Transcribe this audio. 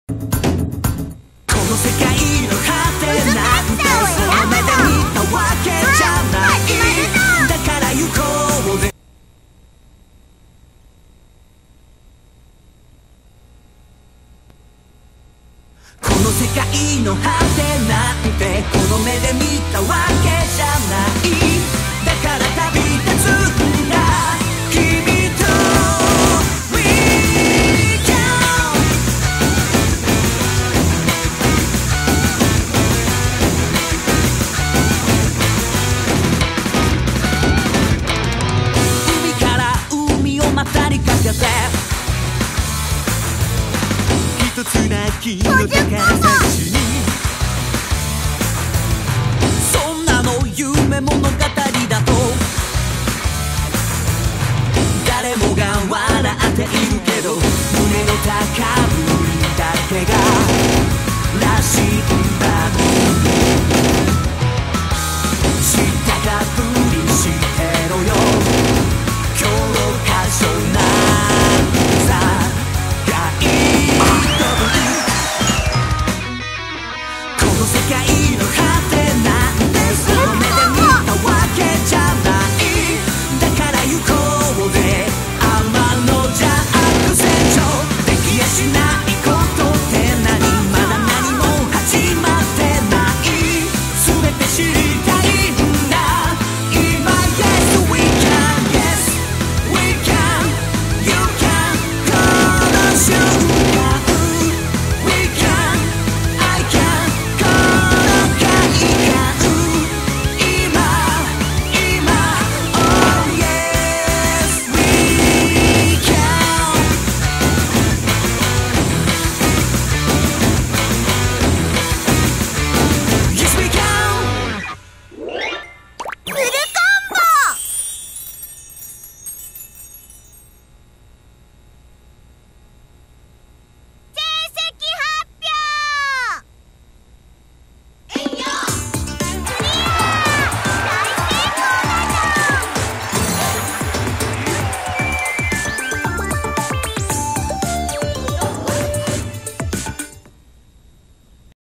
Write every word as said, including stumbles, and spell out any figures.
この世界の果てなんてその目で見たわけじゃない。だから行こうぜ。この世界の果てなんてこの目で見たわけじゃない。だから旅立つんだ君と We can。 海から海を渡りかけて一つなきの宝探しに、そんなの夢物語だと誰もが笑っているけど、胸の高ぶりだけが